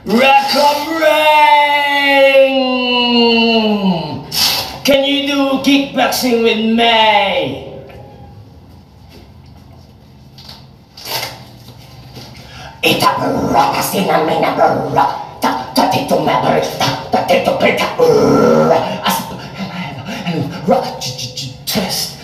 Welcome ring! Can you do kickboxing with me? Ita berapa sih namanya berat? Tak itu berita, tak itu berita. Test.